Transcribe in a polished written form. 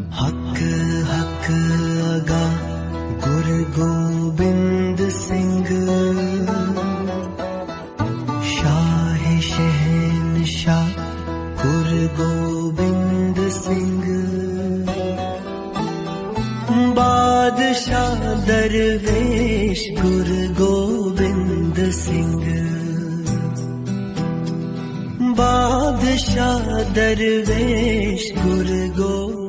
हक हक अगा गुरु गोबिंद सिंह, शाह शहंशाह गुरु गोबिंद सिंह, बादशाह दरवेश गुरु गोबिंद सिंह, बादशाह दरवेश गुरु गोबिंद